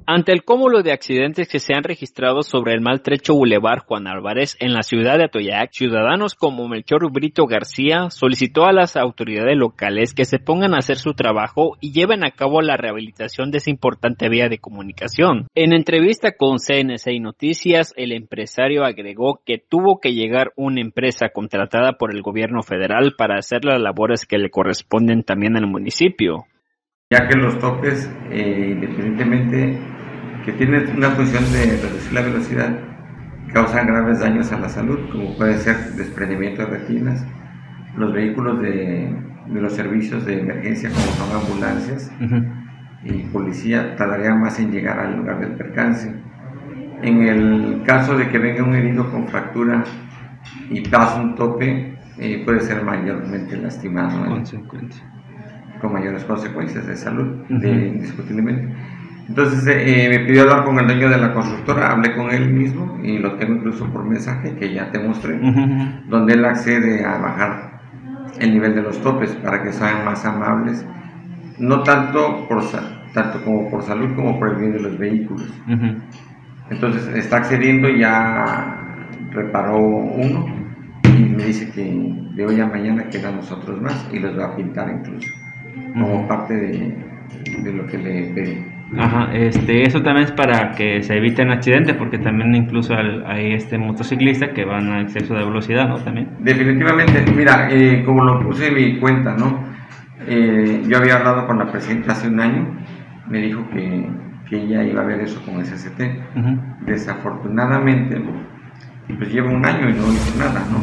Ante el cúmulo de accidentes que se han registrado sobre el maltrecho Boulevard Juan Álvarez en la ciudad de Atoyac, ciudadanos como Melchor Brito García solicitó a las autoridades locales que se pongan a hacer su trabajo y lleven a cabo la rehabilitación de esa importante vía de comunicación. En entrevista con CNC Noticias, el empresario agregó que tuvo que llegar una empresa contratada por el gobierno federal para hacer las labores que le corresponden también al municipio. Ya que los topes, independientemente que tienen una función de reducir la velocidad, causan graves daños a la salud, como puede ser desprendimiento de retinas. Los vehículos de los servicios de emergencia, como son ambulancias y policía, tardarían más en llegar al lugar del percance. En el caso de que venga un herido con fractura y pase un tope, puede ser mayormente lastimado, con mayores consecuencias de salud, indiscutiblemente. Entonces me pidió hablar con el dueño de la constructora, hablé con él mismo y lo tengo incluso por mensaje que ya te mostré, donde él accede a bajar el nivel de los topes para que sean más amables, no tanto como por salud como por el bien de los vehículos. Entonces está accediendo, ya reparó uno y me dice que de hoy a mañana quedan los otros más y los va a pintar incluso, como parte de lo que le pedí. Eso también es para que se eviten accidentes, porque también incluso hay motociclistas que van a exceso de velocidad, ¿no? También. Definitivamente, mira, como lo puse en mi cuenta, ¿no? Yo había hablado con la presidenta hace un año, me dijo que ella iba a ver eso con SCT. Desafortunadamente, pues lleva un año y no hizo nada, ¿no?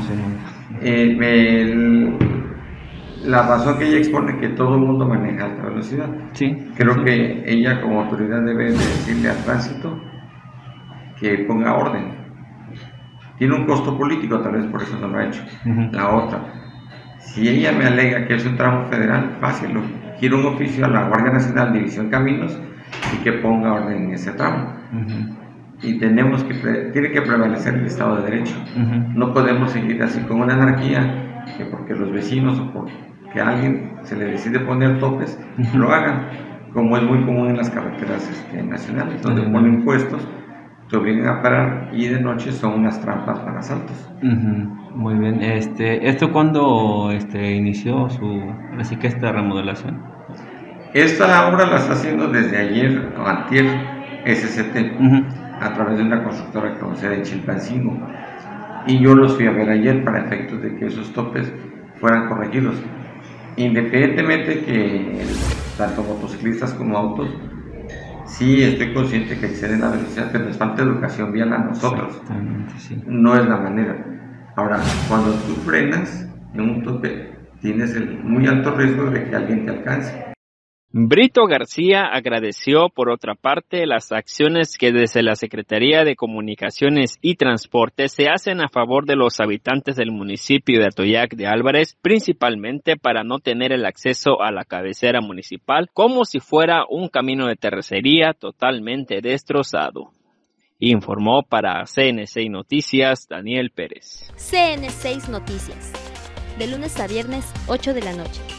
La razón que ella expone que todo el mundo maneja alta velocidad. Creo que ella como autoridad debe decirle al tránsito que ponga orden. Tiene un costo político, tal vez por eso no lo ha hecho. La otra, si ella me alega que es un tramo federal, fácil, quiero un oficio a la Guardia Nacional División Caminos y que ponga orden en ese tramo. Y tiene que prevalecer el Estado de Derecho. No podemos seguir así con una anarquía, que porque los vecinos o porque a alguien se le decide poner topes, lo hagan, como es muy común en las carreteras nacionales, donde ponen puestos, te obligan a parar y de noche son unas trampas para asaltos. Muy bien. ¿Esto cuándo inició esta remodelación? Esta obra la está haciendo desde ayer o antier SCT, a través de una constructora con sede en Chilpancingo, y yo los fui a ver ayer para efectos de que esos topes fueran corregidos, independientemente que tanto motociclistas como autos, sí estoy consciente que exceden la velocidad, pero nos falta educación vial a nosotros. No es la manera. Ahora, cuando tú frenas en un tope, tienes el muy alto riesgo de que alguien te alcance. Brito García agradeció, por otra parte, las acciones que desde la Secretaría de Comunicaciones y Transporte se hacen a favor de los habitantes del municipio de Atoyac de Álvarez, principalmente para no tener el acceso a la cabecera municipal como si fuera un camino de terracería totalmente destrozado. Informó para CN6 Noticias Daniel Pérez. CN6 Noticias, de lunes a viernes, 8 de la noche.